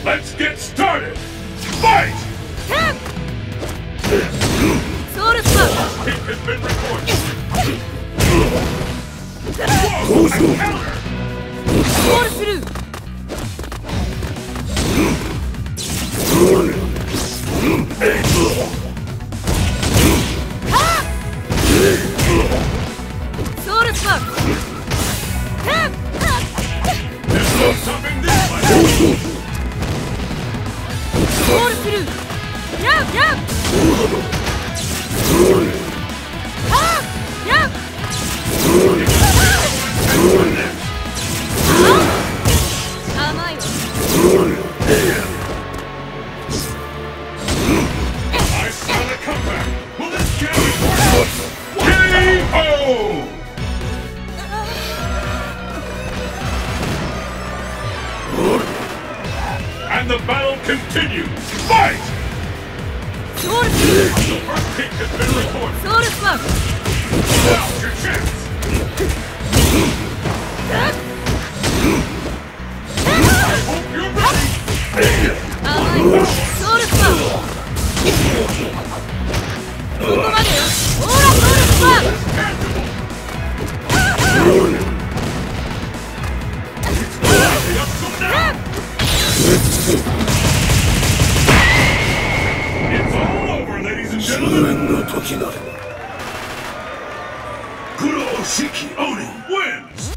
Let's get started! Fight! Soul Smoke! Kick has been recorded! Whoa! A counter! Soul Through! Soul Smoke! There's no stopping this one! Soul Through! Yap! Yap! Yap! Amai wa. I smell a comeback! Will this carry forward? K.O. And the battle continues! Fight! Soul Through! The first kick has been recorded! Soul Smoke! Now's your chance! I hope you're ready! Amai wa. Soul Smoke! ここまでよ。ほら、ソウルスパー It's all over, ladies and gentlemen! Kuroshiki Oni wins!